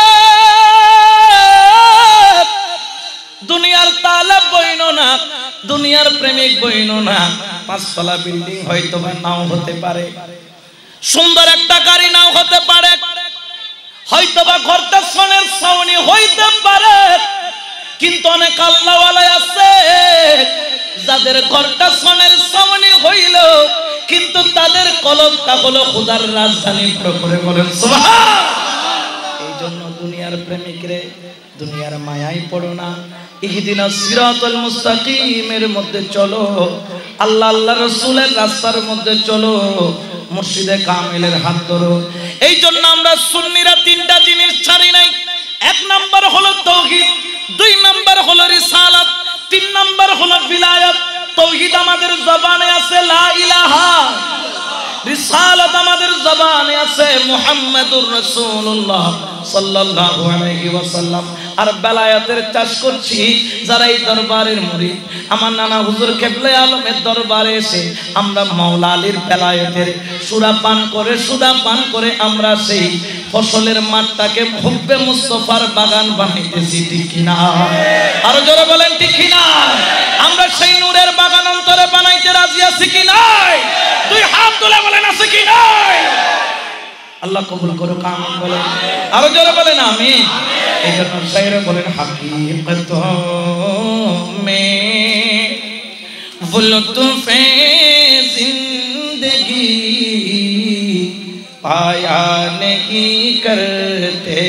দুনিয়ার তালেব বইনো না, দুনিয়ার প্রেমিক বইনো না। পাঁচতলা বিল্ডিং হয়তো বা নাও হতে পারে, সুন্দর একটা গাড়ি নাও হতে পারে, হয়তোবা ঘরটা সোনের ছাউনি হইতে পারে, কিন্তু অনেক আল্লাহওয়ালা আছে যাদের ঘরটা সোনের ছাউনি হইল কিন্তু তাদের কলবটা হলো খোদার রাজধানী। করে বলেন সুবহান। এই জন্য দুনিয়ার প্রেমিকরে দুনিয়ার মায়ায় পড়ো না, ইহদিনাস সিরাতাল মুস্তাকিমের মধ্যে চলো, আল্লাহ আল্লাহ রাসূলের রাস্তার মধ্যে চলো, মুর্শিদে কামিলের হাত ধরো। এই জন্য আমরা সুন্নিরা তিনটা জিনিস ছাড়ি নাই। এক নাম্বার হলো তাওহীদ, দুই নাম্বার হলো রিসালাত, তিন নাম্বার হলো বিলায়াত। তাওহীদ আমাদের জবানে আছে লা ইলাহা, রিসালাত আমাদের জবানে আছে মুহাম্মাদুর রাসূলুল্লাহ সাল্লাল্লাহু আলাইহি ওয়াসাল্লাম। আর বেলায়াতের চাষ করছি যারা এই দরবারের মুরিদ, আমার নানা হুজুর কেবলে আলমের দরবারে এসে আমরা মাওলা আলীর বেলায়াতের সুরা পান করে সুদা পান করে আমরা সেই ফসলের মাঠটাকে হুব্বে মুস্তাফার বাগান বানাইতেছি, ঠিক কিনা? আরো জোরে বলেন ঠিক কিনা? আমরা সেই নূরের বাগান অন্তরে বানাইতে রাজি আছি কি নাই? দুই হাত তুলে বলেন আছে কি নাই? আল্লাহ কবুল করো, আমিন বলেন। আরো জোরে বলেন আমিন। এই জন্য শায়রে বলেন হাকিকত মে লুৎফে জিন্দগি पाया नहीं करते,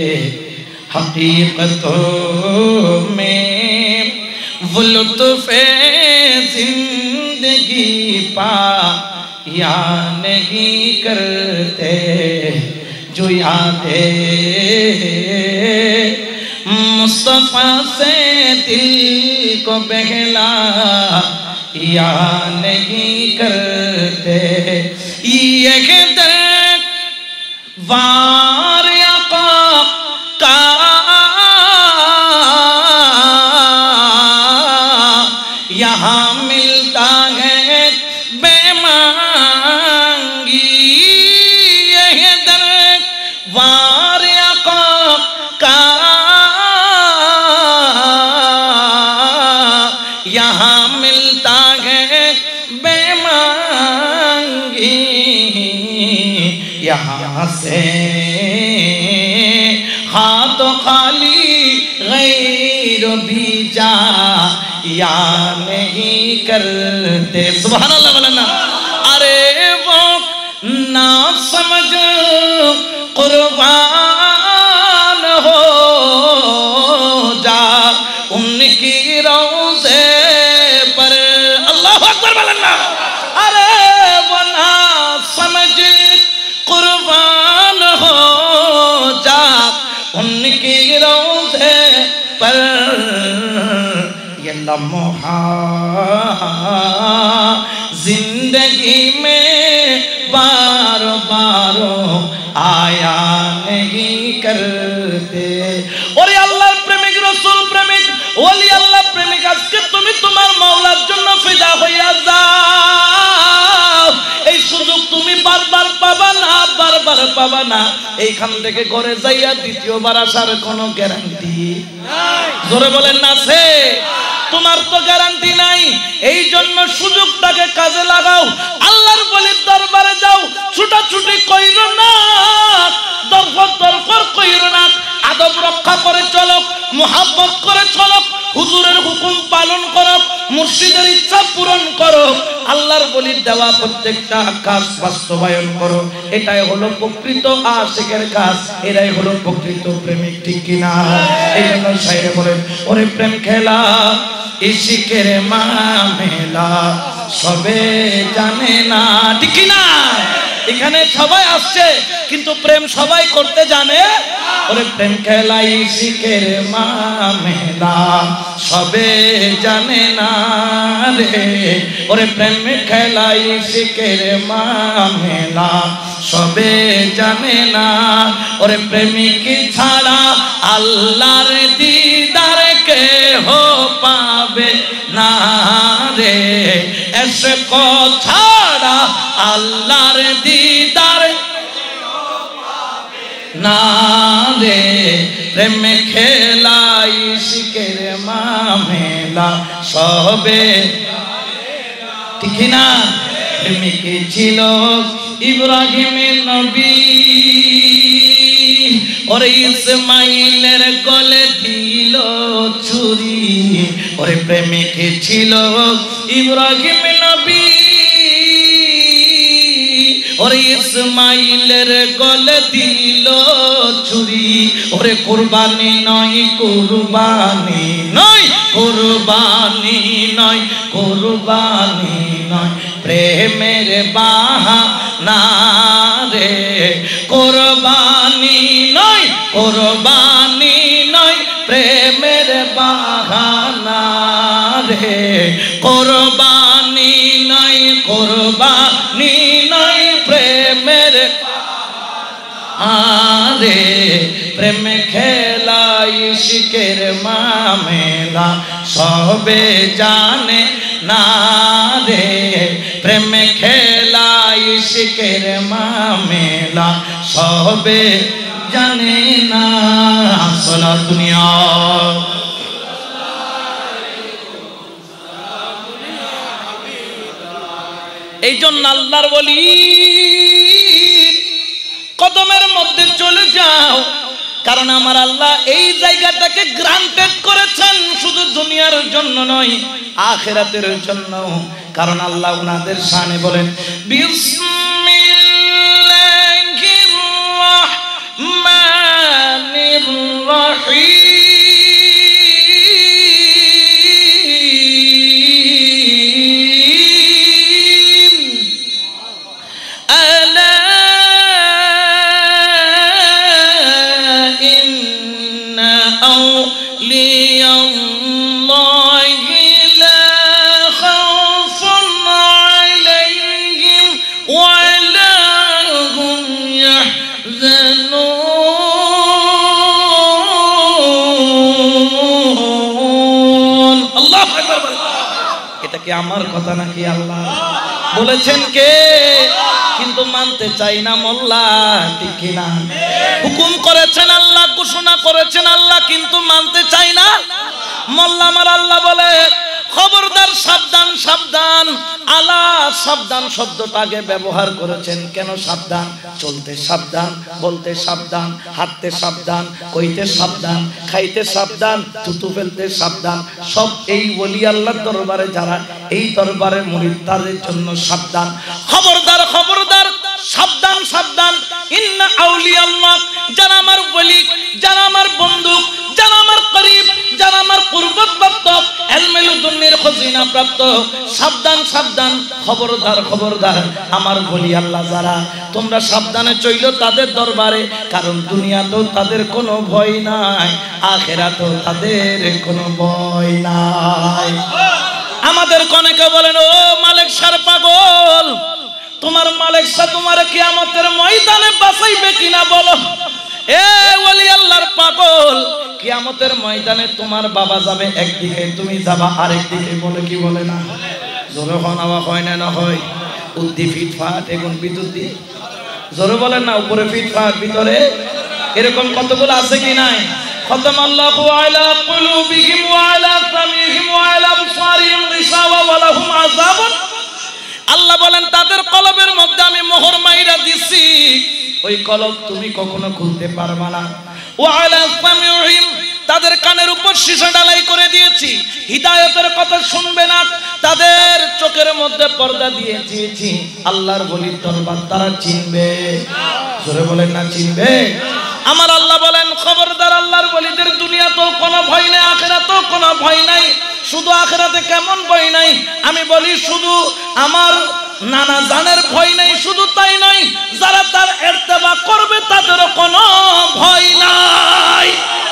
हकीकतों में वो लुत्फ़े जिंदगी पाया नहीं करते, जो यादें मुस्तफ़ा से दिल को बहलाया नहीं करते। ये दर्द वार आका का यहाँ मिलता है बेमांगी, यह दर्द वार आका का यहाँ मिलता है बेमांगी, यहाँ से हाथ खाली गैर भी जा या नहीं करते। सुभान अल्लाह बोलना। अरे वो ना समझ कुर्बान हो जा उनकी रोज़े पर। अल्लाह अकबर बोलना। अरे वो ना समझ कुर्बान हो जा उनकी रोज़े पर, ये लम्हा जिंदगी में बारो बारो आया नहीं करते। और अल्लाह प्रेमिक रसूल प्रेमिक ওলি আল্লাহ প্রেমিক আজকে তুমি তোমার মাওলার জন্য ফিদা হইয়া যাও। এই সুযোগ তুমি বারবার পাবা না, বারবার পাবা না। এইখান থেকে ঘরে যাইয়া দ্বিতীয়বার আসার কোনো গ্যারান্টি নাই। জোরে বলেন না আছে? তোমার তো গ্যারান্টি নাই। এই জন্য সুযোগটাকে কাজে লাগাও, আল্লাহর ওলির দরবারে যাও। ছুটাছুটি কইরো না, দরফর দরফর কইরো না, আদব রক্ষা করে চলো, মুহাব্বত করে চলো, হুজুরের হুকুম পালন করো, মুর্শিদের ইচ্ছা পূরণ করো, আল্লাহর ওলির দেওয়া প্রত্যেকটা কাজ বাস্তবায়ন করো। এটাই হলো প্রকৃত আশিকের কাজ, এটাই হলো প্রকৃত প্রেমিক, ঠিক কিনা? এই জন্য শায়রে বলেন ওরে প্রেম খেলা ইশিকের মামেলা সবে জানে না, ঠিক কিনা? এখানে সবাই আসছে কিন্তু প্রেম সবাই করতে জানে। ওরে প্রেম খেলা ইশিকের মামেলা সবে জানে না রে, ওরে প্রেম খেলা ইশিকের মামেলা সবে জানে না। ওরে প্রেমিক ছাড়া আল্লাহর দিদার কেহ পাবে না রে, এশক ছাড়া আল্লাহর দিদার না রে, প্রেম খেলা ইশকের মামেলা সবে, ঠিক না? প্রেমিক ছিল ইব্রাহিমের নবী, ওরে ইসমাইলের গলে দিল ছুরি ওরে প্রেমিক ছিল ইব্রাহিম নবী ওরে ইসমাইলের গলে দিল ছুরি ওরে কুরবানি নয় কুরবানি নয় কুরবানি নয় কুরবানি নয় প্রেমের বাহানা রে কুরবানি নয় কুরবানি নয় প্রেমের বাহানা রে কুরবানি নয় কুরবানি নয় প্রেমের আরে প্রেম খেলা ইশকের মামেলা সবে জানে না রে প্রেম খেলা ইশকের মামেলা সবে জানে না সারা দুনিয়া এই জন্য আল্লাহর ওলি কদমের মধ্যে চলে যাও কারণ আমার আল্লাহ এই জায়গাটাকে গ্রান্টেড করেছেন শুধু দুনিয়ার জন্য নয় আখিরাতের জন্য কারণ আল্লাহ ওনাদের শানে বলেন বিসমিল্লাহির রাহমানির রহিম আমার কথা নাকি আল্লাহ বলেছেন কে কিন্তু মানতে চাই না মোল্লা ঠিক কি না হুকুম করেছেন আল্লাহ ঘোষণা করেছেন আল্লাহ কিন্তু মানতে চাই না মোল্লা আমার আল্লাহ বলে খবরদার সাবধান সাবধান আলা সাবধান শব্দটাকে ব্যবহার করেছেন কেন সাবধান চলতে সাবধান বলতে সাবধান হাঁটতে সাবধান কইতে সাবধান খাইতে সাবধান থুতু ফেলতে সাবধান সব এই ওলি আল্লাহর দরবারে যারা এই দরবারে মুরিদ তাদের জন্য সাবধান খবরদার খবরদার সাবধান সাবধান ইন্না আউলিয়া আল্লাহ যারা আমার ওলি যারা আমার বন্ধু যারা আমার করিব যারা আমার কুরবত প্রাপ্ত ইলমে লুদুন্নির খজিনা প্রাপ্ত সাবধান সাবধান খবরদার খবরদার আমার ওলি আল্লাহ যারা তোমরা সাবধানে চইলো তাদের দরবারে কারণ দুনিয়াতেও তাদের কোনো ভয় নাই আখিরাতেও তাদের কোনো ভয় নাই আমাদের অনেকে বলেন ও মালিক সার পাগল তোমার মালিক সা তোমার কিয়ামতের ময়দানে বাঁচাইবে কিনা বলো এ ওলি আল্লাহর পাগল কিয়ামতের ময়দানে তোমার বাবা যাবে একদিকে তুমি যাবা আরেকদিকে বলে কি বলে না জোরে হনাওয়া হয় না না হয় উদ্দি ফিটফাট এখন বিদ্যুৎ দিয়ে জোরে বলেন না উপরে ফিটফাট ভিতরে এরকম কতগুলো আছে কি নাই খতামাল্লাহু আলা কুলুবিহিম ওয়া আলা সামিহিম ওয়া আলা আবসারিহিম গিশাওয়া ওয়া লাহুম আযাবুন আল্লাহ বলেন তাদের কলবের মধ্যে আমি মোহর মাইরা দিছি ওই কলব তুমি কখনো খুলতে পারবে না ওয়া আলা সামিহিম তাদের কানের উপর সীসা ঢালাই করে দিয়েছি হিদায়াতের কথা শুনবে না তাদের চোখের মধ্যে পর্দা দিয়ে দিয়েছি আল্লাহর ওলির দরবার তারা চিনবে জোরে বলেন না চিনবে আমার আল্লাহ বলেন খবরদার আল্লাহর ওলিদের দুনিয়াতেও কোনো ভয় নাই আখিরাতেও কোনো ভয় নাই শুধু আখিরাতে কেমন ভয় নাই আমি বলি শুধু আমার নানা জানের ভয় নাই শুধু তাই নয় যারা তার ইত্তেবা করবে তাদেরও কোনো ভয় নাই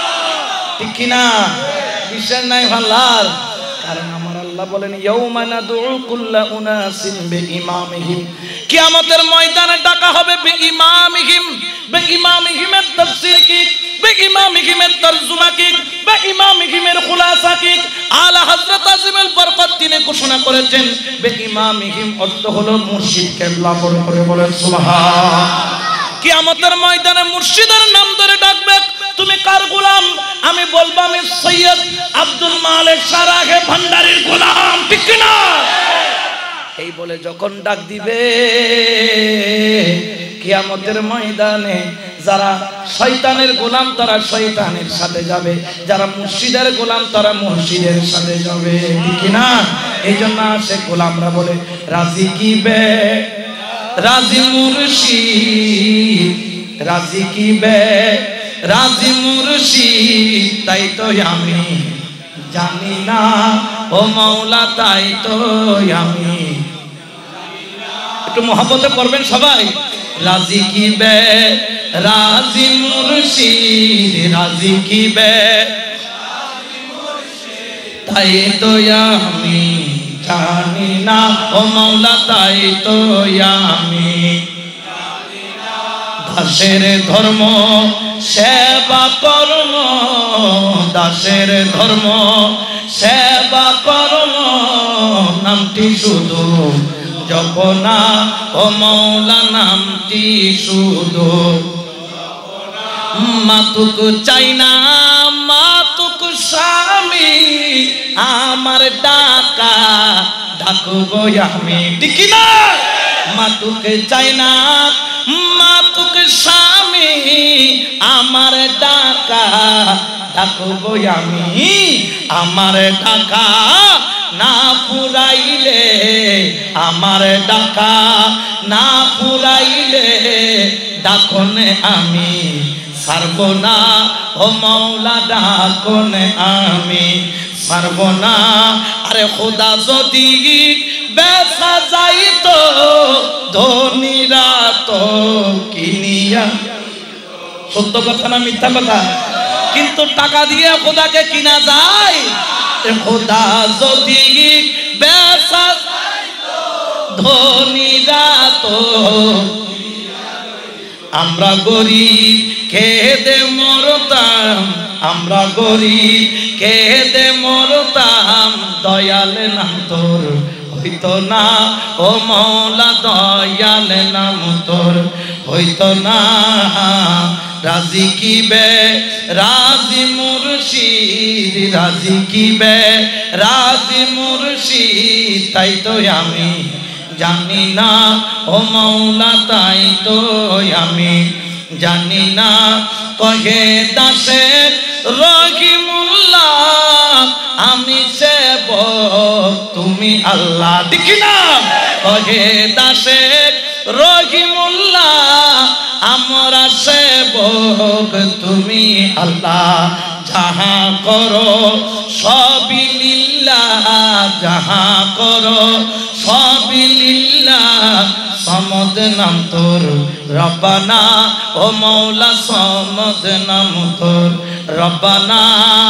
ঠিক কি না বিশ্বাস নাই আল্লাহর কারণ আমার আল্লাহ বলেন ইয়াউমা নাদউ কুল্লা উনাসিন বিইমামিহিম কিয়ামতের ময়দানে ডাকা হবে বিইমামিহিম বিইমামিহিমের তাফসীর কি বিইমামিহিমের তরজমা কি বিইমামিহিমের খুলাসা কি আলা হযরত আজিমুল বরকত তিনি ঘোষণা করেছেন বিইমামিহিম অর্থ হলো মুর্শিদ কেবলা করে বলেন সুবহান কিয়ামতের ময়দানে মুর্শিদের নাম ধরে ডাকবে তুমি কার গোলাম আমি বলবো আমি সৈয়দ আব্দুল মালিক সারাহে ভান্ডারীর গোলাম ঠিক কি না এই বলে যখন ডাক দিবে কিয়ামতের ময়দানে যারা শয়তানের গোলাম তারা শয়তানের সাথে যাবে, যারা মুর্শিদের গোলাম তারা মুর্শিদের সাথে যাবে, ঠিক না? এই জন্য সে গোলামরা বলে রাজি কি বে রাজি মুর্শিদ, রাজি কি বে রাজি মুর্শিদ, তাই তো আমি জানি না ও মাওলা, তাই তো আমি। একটু মহব্বতে পড়বেন সবাই। রাজি কি বে রাজি মুর্শিদ, রাজি কি বে তাই তো আমি জানি না ও মাওলা, তাই তো আমি। দাসের ধর্ম সেবা কর্ম, দাসের ধর্ম সেবা কর্ম, নামটি শুধু জপনা ও মাওলা, নামটি শুধু। মাতুক চাই না মাতুক স্বামী, আমার ডাকা ডাকব আমি, ঠিক না? মাতুক চাই না মাতুক স্বামী, আমার ডাকা ডাকব আমি। আমার ডাকা না পুরাইলে, আমার ডাকা না পুরাইলে, ডাকনে আমি ছাড়ব না ও মাওলা, ডাকনে আমি ছাড়ব না। আরে খোদা যদি বেচা যাইতো ধনীরা তো কিনিয়া, সত্য কথা না মিথ্যা কথা? কিন্তু টাকা দিয়ে খোদাকে কিনা যায়? খোদা যদি বেচা যাইতো ধনীরা তো, আমরা গরিব খেদে মরতাম, আমরা গরিব খেদে মরতাম, দয়াল নাম তোর হইতো না ও মাওলা, দয়াল নাম তোর হইতো না। রাজি কি বে রাজি মুর্শিদ, রাজি কি বে রাজি মুর্শিদ, তাই তো আমি জানি না ও মাওলা, তাই তো আমি জানি না। কহে দাসের রহিমুল্লাহ, আমি সেবক তুমি আল্লাহ, ঠিক না? কহে দাসের রহিমুল্লাহ, আমরা সেবক তুমি আল্লাহ। যাহা করো সবই লিল্লাহ, যাহা করো সবই লিল্লাহ, সমদ নাম তোর রব্বানা ও মাওলা, সমদ নাম তোর রব্বানা।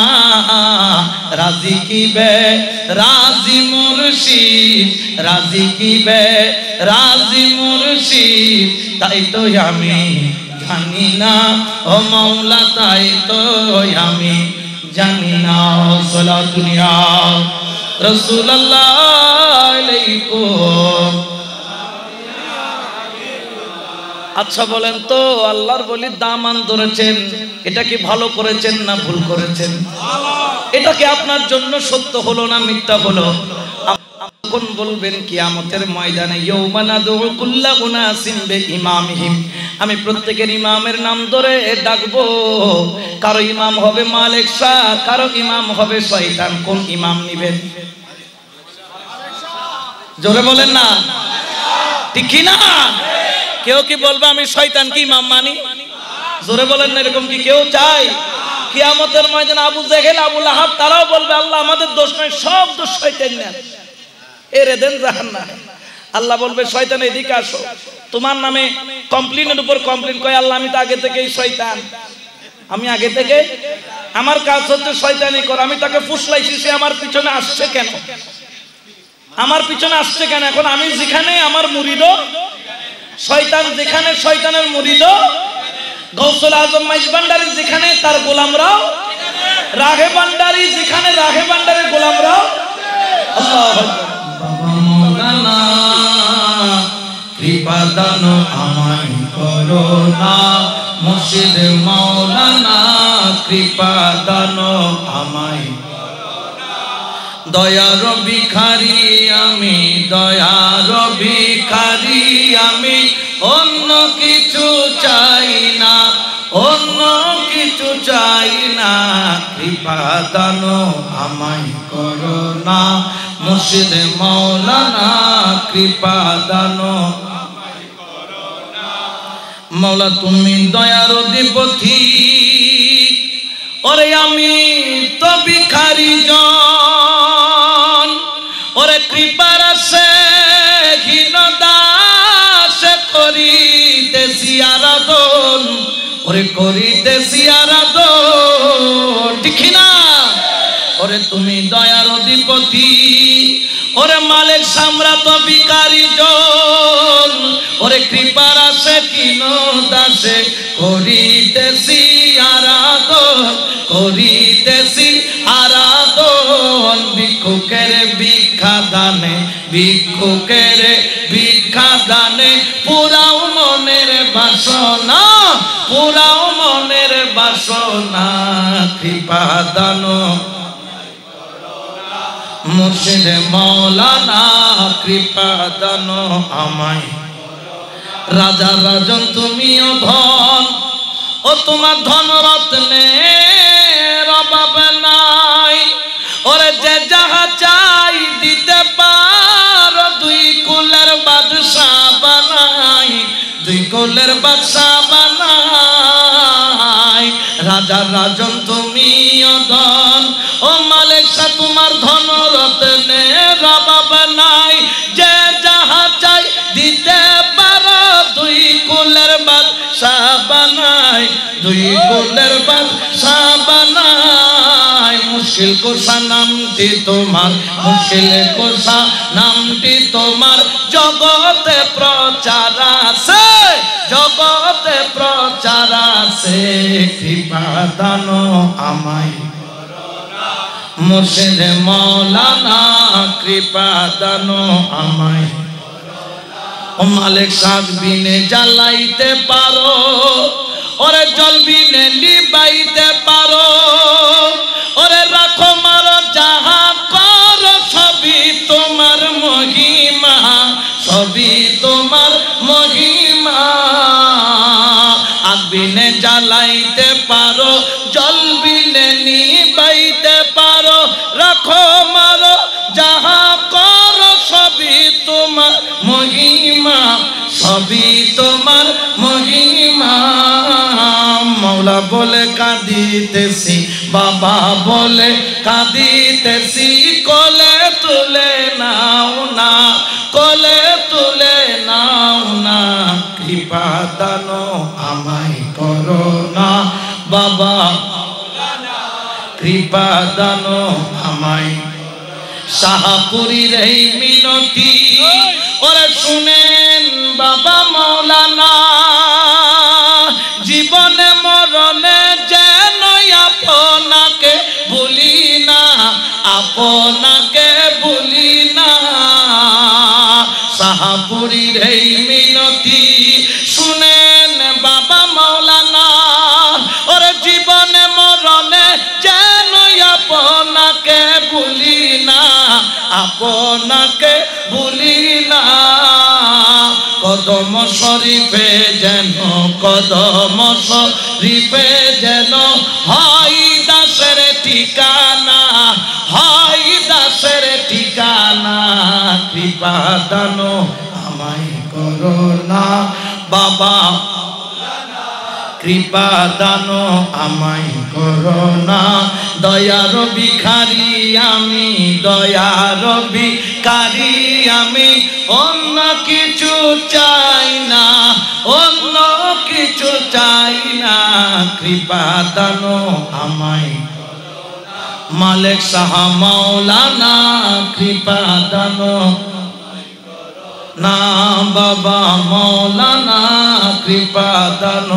রাজি কি বে রাজি মুর্শিদ, রাজি কি বে রাজি মুর্শিদ, তাই তো আমি জানি না ও মাওলা, তাই তো আমি জানি না। সালাতুন ইয়া রাসূলুল্লাহ আলাইকুম। আচ্ছা বলেন তো, আল্লাহর বলি দামান ধরেছেন, এটা কি ভালো করেছেন না ভুল করেছেন? এটা কি আপনার জন্য সত্য হলো না মিথ্যা হলো? কোন বলবেন কিয়ামতের ময়দানে, ইয়াউমা নাদউ কুল্লা উনাসিন বিইমামিহিম, আমি প্রত্যেকের ইমামের নাম ধরে ডাকবো। কারো ইমাম হবে মালিক শাহ, কারো ইমাম হবে শয়তান। কোন ইমাম নিবেন? জোরে বলেন না, ঠিক কি না? কেউ কি বলবে আমি শয়তানকে ইমাম মানি? জোরে বলেন না, এরকম কি কেউ চায়? কিয়ামতের ময়দানে আবু জেহেল আবু লাহাব তারাও বলবে আল্লাহ আমাদের দোষ নয়, সব দোষ শয়তানের, এরে দেন জাহান্নামে। আল্লাহ বলবে শয়তান এদিকে আসো, তোমার নামে কমপ্লেনের উপর কমপ্লেন। কয় আল্লাহ আমি তো আগে থেকেই শয়তান, আমি আগে থেকে, আমার কাজ হচ্ছে শয়তানি কর, আমি তাকে ফুসলাইছি, সে আমার পিছনে আসছে কেন? আমার পিছনে আসছে কেন? এখন আমি যেখানে আমার মুরিদও শয়তান, যেখানে শয়তানের মুরিদও গৌসুল আজম মাইজ ভান্ডারী, যেখানে তার গোলামরাও রাঘে ভান্ডারী, যেখানে রাঘে ভান্ডারীর গোলামরাও। আল্লাহু মাওলানা কৃপা দান আমায় করো না, মুর্শিদ মাওলানা কৃপা দান আমায়, দয়ার ভিখারি আমি, দয়ার ভিখারি আমি, অন্য কিছু চাই না। চাই না, কৃপা দান আমায় করো না, মুর্শিদ মাওলানা কৃপা দান আমায় করো না। মওলা তুমি দয়ার অধিপতি, ওরে আমি তো ভিখারি জন, ওরে কৃপার আছে হীন দাস করিতেছি আরাধন, ওরে করিতেছি আরাধন, ঠিক না? ওরে তুমি দয়ার অধিপতি, ওরে মালিক সম্রাট ভিখারি জন, ওরে কৃপার আছে হীন দাসে করিতেছি আরাধন, করিতেছি আরাধন। ভিক্ষুকের ভিক্ষা দানে, ভিক্ষুকের ভিক্ষা দানে পুরাও মনের বাসনা, পুরাও মনের বাসনা, কৃপা দান মুর্শিদ মাওলানা কৃপা দান আমায়। রাজা রাজন তুমিও ধন, ও তোমার ধন রত্নের অভাব নাই, ওরে যে যাহা চাই দিতে পারো, দুই কুলের বাদশাহ বানাই, দুই কুলের বাদশাহ বানাই। রাজা রাজন তুমিও ধন, ও মালিক শাহ তোমার ধন রত্নের অভাব নাই, যে যাহা চাই দিতে পারো, দুই কুলের বাদশাহ বানাই, দুই কুলের বাদশাহ বানাই। মুশকিল কুশা নামটি তোমার, মুশকিল কুশা নামটি তোমার, জগতে প্রচার আছে, জগতে প্রচার আছে, কৃপা দান আমায় মুর্শিদ মাওলানা কৃপা দান আমায়। ও মালিক শাক বিনে জ্বালাইতে পারো, ওরে জল বিনে নিবাইতে পারো, ওরে রাখো মারো যাহা করো, সবই তোমার মহিমা, সবই তোমার মহিমা। আগ বিনে জ্বালাইতে পারো, জল বিনে নিবাইতে পারো, রাখো মারো যাহা করো, সবই তোমার মহিমা, সবই তোমার মহিমা। মওলা বলে কাঁদিতেছি, বাবা বলে কাঁদিতেছি, কোলে তুলে নাও না, কোলে তুলে নাও না, কৃপা দান আমায় করো না, বাবা কৃপা দান আমায়। শাহপুরীর এই মিনতি ওরে শুনেন বাবা মাওলানা, জীবনে মরণে যেন আপনাকে ভুলি না, আপনাকে ভুলি না। শাহপুরীর এই মিনতি শুনেন বাবা মাওলানা, ওরে জীবনে মরণে যেন আপনাকে ভুলি না, আপনাকে ভুলি না। কদম শরীফে যেন, কদম শরীফে যেন হয় দাসের ঠিকানা, হয় দাসের ঠিকানা, কৃপা দান আমায় করো না, বাবা কৃপা দান আমায় করো না। দয়ার ভিখারি আমি, দয়ার ভিখারি আমি, অন্য কিছু চাই না, অন্য কিছু চাই না, কৃপা দান আমায়। মালিক শাহ মাওলানা কৃপা দান না, বাবা মাওলানা কৃপা দান।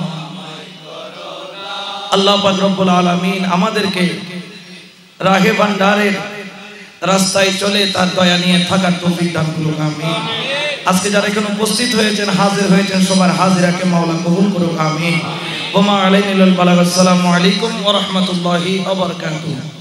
আল্লাহ পাক রব্বুল আলামিন আমাদেরকে রাহে ভান্ডারের রাস্তায় চলে তার দয়া নিয়ে থাকার তৌফিক দান করুন, আমিন। আজকে যারা এখানে উপস্থিত হয়েছেন, হাজির হয়েছেন, সবার হাজিরাকে মাওলা কবুল করুন, আমিন। ওয়া মা আলাইনা ইল্লাল বালাগ। আসসালামু আলাইকুম ওয়া রাহমাতুল্লাহি ওয়া বারাকাতুহু।